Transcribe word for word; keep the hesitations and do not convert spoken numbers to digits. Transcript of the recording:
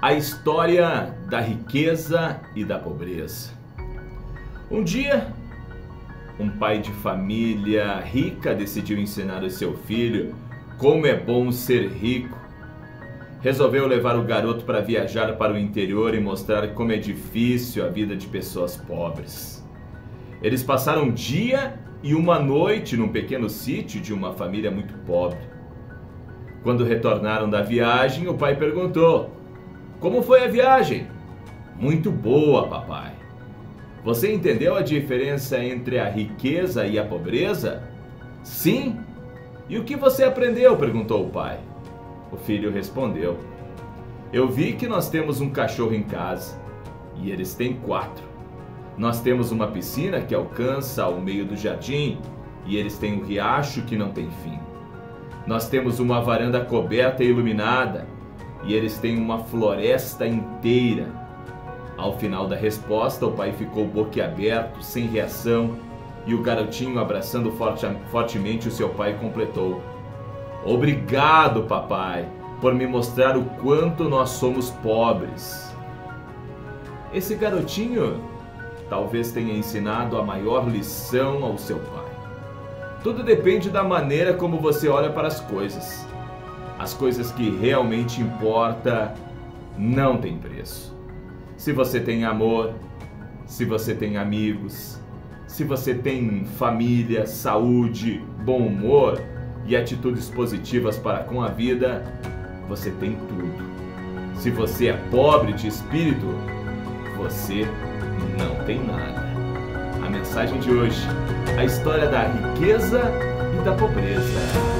A história da riqueza e da pobreza. Um dia, um pai de família rica decidiu ensinar o seu filho como é bom ser rico. Resolveu levar o garoto para viajar para o interior e mostrar como é difícil a vida de pessoas pobres. Eles passaram um dia e uma noite num pequeno sítio de uma família muito pobre. Quando retornaram da viagem, o pai perguntou: "Como foi a viagem?" "Muito boa, papai." "Você entendeu a diferença entre a riqueza e a pobreza?" "Sim." "E o que você aprendeu?" perguntou o pai. O filho respondeu: "Eu vi que nós temos um cachorro em casa e eles têm quatro. Nós temos uma piscina que alcança ao meio do jardim e eles têm um riacho que não tem fim. Nós temos uma varanda coberta e iluminada e eles têm uma floresta inteira." Ao final da resposta, o pai ficou boquiaberto, sem reação, e o garotinho, abraçando forte, fortemente o seu pai, completou: "Obrigado, papai, por me mostrar o quanto nós somos pobres." Esse garotinho talvez tenha ensinado a maior lição ao seu pai. Tudo depende da maneira como você olha para as coisas. As coisas que realmente importam não têm preço. Se você tem amor, se você tem amigos, se você tem família, saúde, bom humor e atitudes positivas para com a vida, você tem tudo. Se você é pobre de espírito, você não tem nada. A mensagem de hoje: a história da riqueza e da pobreza.